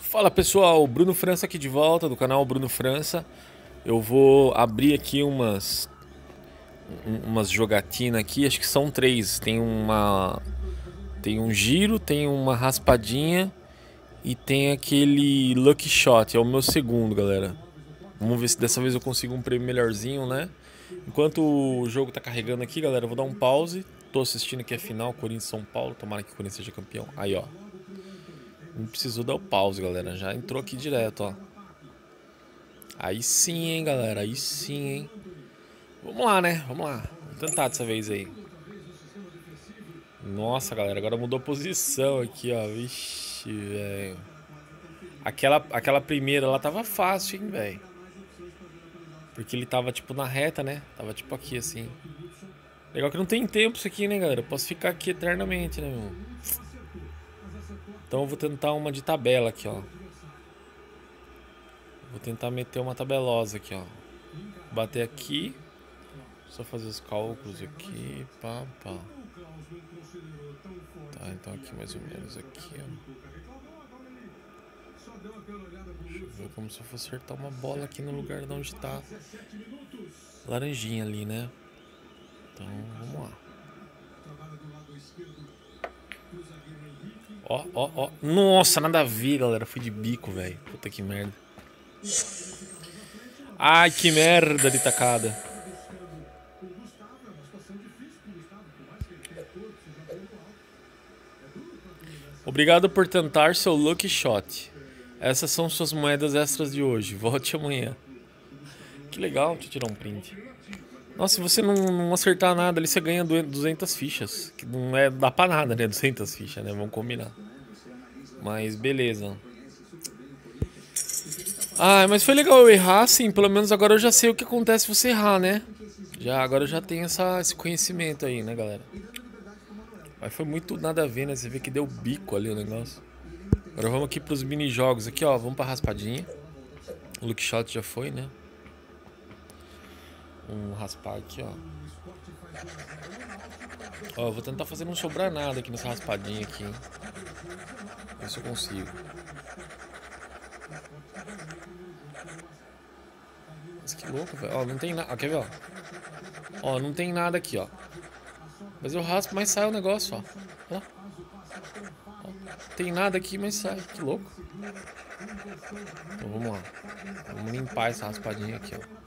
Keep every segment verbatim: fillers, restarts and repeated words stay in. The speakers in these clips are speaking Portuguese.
Fala pessoal, Bruno França aqui de volta do canal Bruno França. Eu vou abrir aqui umas umas jogatinas aqui, acho que são três. Tem uma tem um giro, tem uma raspadinha e tem aquele Lucky Shot, é o meu segundo, galera. Vamos ver se dessa vez eu consigo um prêmio melhorzinho, né? Enquanto o jogo tá carregando aqui, galera, eu vou dar um pause. Tô assistindo aqui a final, Corinthians São Paulo, tomara que o Corinthians seja campeão. Aí, ó. Não precisou dar o pause, galera. Já entrou aqui direto, ó. Aí sim, hein, galera. Aí sim, hein. Vamos lá, né? Vamos lá. Vamos tentar dessa vez aí. Nossa, galera. Agora mudou a posição aqui, ó. Vixe, velho. Aquela, aquela primeira lá tava fácil, hein, velho. Porque ele tava, tipo, na reta, né? Tava, tipo, aqui, assim. Legal que não tem tempo isso aqui, né, galera? Eu posso ficar aqui eternamente, né, meu? Então eu vou tentar uma de tabela aqui, ó. Vou tentar meter uma tabelosa aqui, ó. Bater aqui. Só fazer os cálculos aqui. Pá, pá. Tá, então aqui mais ou menos aqui, ó. Deixa eu ver como se eu fosse acertar uma bola aqui no lugar de onde tá laranjinha ali, né? Então, vamos lá. Ó, ó, ó. Nossa, nada a ver, galera. Fui de bico, velho. Puta que merda. Ai, que merda de tacada. Obrigado por tentar seu Lucky Shot. Essas são suas moedas extras de hoje. Volte amanhã. Que legal, deixa eu tirar um print. Nossa, se você não, não acertar nada ali, você ganha duzentas fichas. Que não é, dá pra nada, né? duzentas fichas, né? Vamos combinar. Mas beleza. Ah, mas foi legal eu errar, sim. Pelo menos agora eu já sei o que acontece se você errar, né? Já, agora eu já tenho essa, esse conhecimento aí, né, galera? Mas foi muito nada a ver, né? Você vê que deu bico ali o negócio. Agora vamos aqui pros mini-jogos aqui, ó. Vamos pra raspadinha. O Luke Shot já foi, né? Vamos raspar aqui, ó. Ó, eu vou tentar fazer não sobrar nada aqui nessa raspadinha aqui, hein? Ver se eu consigo. Mas que louco, velho. Ó, não tem nada. Quer ver, ó? Ó, não tem nada aqui, ó. Mas eu raspo, mas sai o negócio, ó. Ó. Ó. Não tem nada aqui, mas sai. Que louco. Então vamos lá. Vamos limpar essa raspadinha aqui, ó.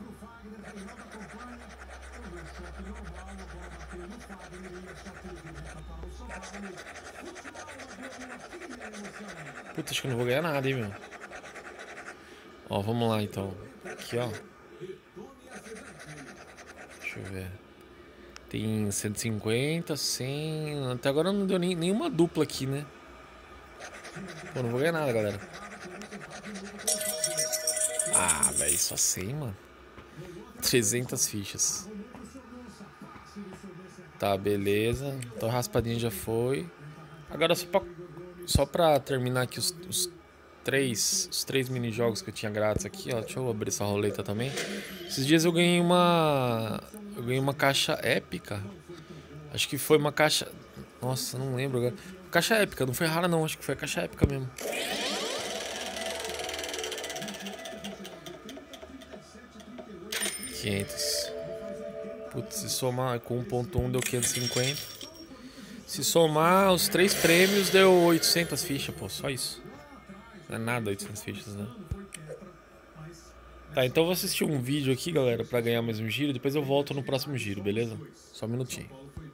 Puta, acho que eu não vou ganhar nada, hein, meu. Ó, vamos lá, então. Aqui, ó. Deixa eu ver. Tem cento e cinquenta, cem... Até agora não deu nem, nenhuma dupla aqui, né? Pô, não vou ganhar nada, galera. Ah, velho, só cem, mano. trezentas fichas. Tá, beleza. Então a raspadinha já foi. Agora só pra, só pra terminar aqui os, os três os três mini-jogos que eu tinha grátis aqui, ó. Deixa eu abrir essa roleta também. Esses dias eu ganhei uma... Eu ganhei uma caixa épica. Acho que foi uma caixa... Nossa, não lembro agora. Caixa épica, não foi rara não. Acho que foi a caixa épica mesmo. quinhentos. Putz, se somar com um ponto um deu quinhentos e cinquenta. Se somar os três prêmios deu oitocentas fichas, pô, só isso. Não é nada oitocentas fichas, né? Tá, então eu vou assistir um vídeo aqui, galera, pra ganhar mais um giro. Depois eu volto no próximo giro, beleza? Só um minutinho.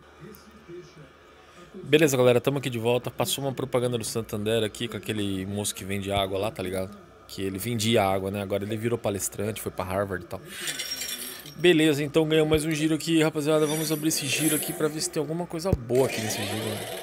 Beleza, galera, tamo aqui de volta. Passou uma propaganda do Santander aqui com aquele moço que vende água lá, tá ligado? Que ele vendia água, né? Agora ele virou palestrante, foi pra Harvard e tal. Beleza, então ganhamos mais um giro aqui, rapaziada. Vamos abrir esse giro aqui pra ver se tem alguma coisa boa aqui nesse giro, né?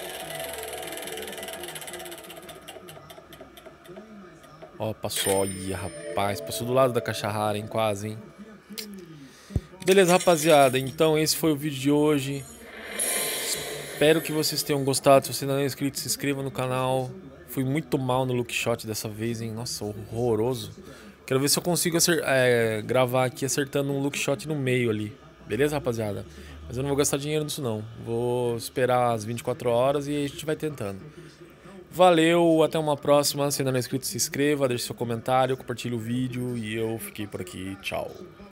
Ó, passou, olha, rapaz. Passou do lado da caixa rara, hein? Quase, hein? Beleza, rapaziada. Então esse foi o vídeo de hoje. Espero que vocês tenham gostado. Se você ainda não é inscrito, se inscreva no canal. Fui muito mal no Lucky Shot dessa vez, hein? Nossa, horroroso. Quero ver se eu consigo é, gravar aqui acertando um Lucky Shot no meio ali. Beleza, rapaziada? Mas eu não vou gastar dinheiro nisso, não. Vou esperar as vinte e quatro horas e a gente vai tentando. Valeu, até uma próxima. Se ainda não é inscrito, se inscreva, deixe seu comentário, compartilhe o vídeo e eu fiquei por aqui. Tchau.